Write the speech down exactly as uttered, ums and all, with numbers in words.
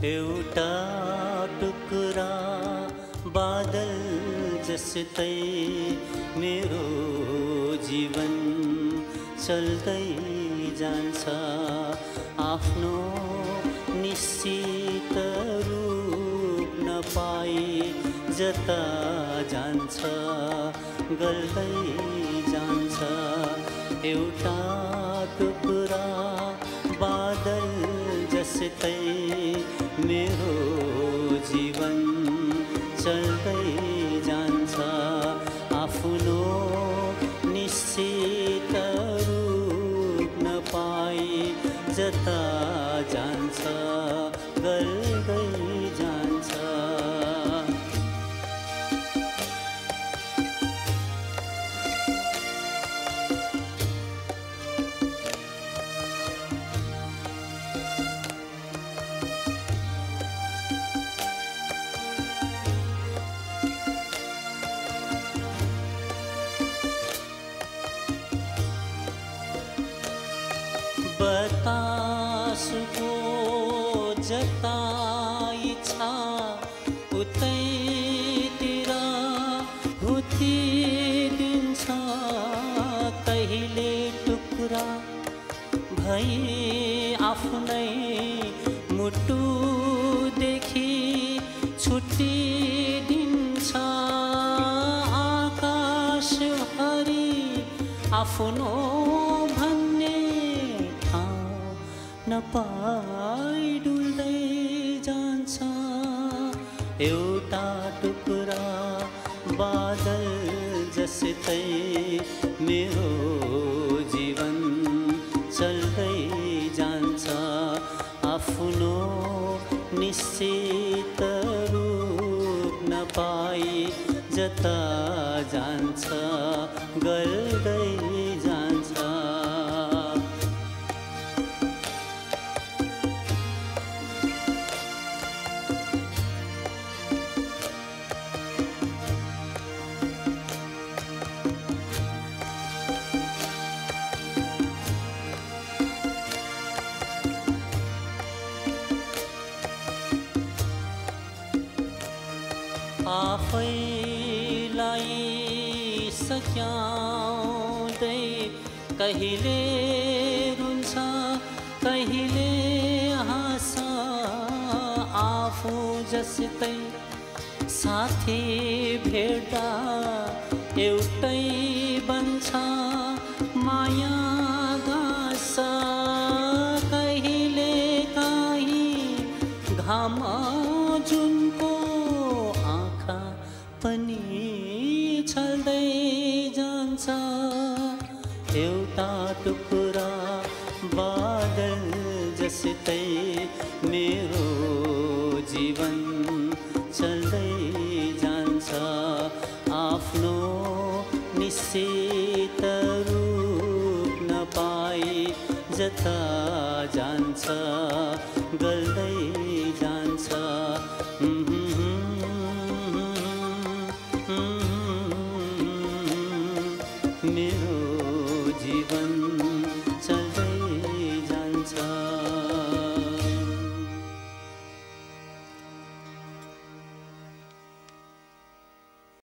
एउटा टुक्रा बादल जस्तै मेरो जीवन चल्दै जान्छ। आफ्नो निश्चित रूप नपाई जता जान्छ गल्दै जान्छ। एउटा टुक्रा बादल जस्तै मेरो जीवन चल्दै जान्छ। आफ्नो निश्चित रूप नपाई जता जान्छ गल्दै जान्छ। बतासको जता इच्छा उतैतिर हुत्तिदिन्छ। कहिले टुक्रा भई आफ्नै मुटुदेखि छुट्टिदिन्छ। आकाशभरि आफ्नो नपाई डुल्दै जान्छ। एउटा टुक्रा बादल जस्तै मेरो जीवन चल्दै जान्छ। आफ्नो निश्चित रूप नपाई जता जान्छ गल्दै जान्छ। आफैलाई सच्याउँदै कहिले रुन्छ कहिले हाँस। आफू जस्तै साथी भेट्दा एउटै बन्छ माया गाँस। कहिले काहीँ घाम जुनको पनि छल्दै जान्छ। एउटा टुक्रा बादल जस्तै मेरो जीवन चल्दै जान्छ। आफ्नो निश्चित रूप नपाई जता जान्छ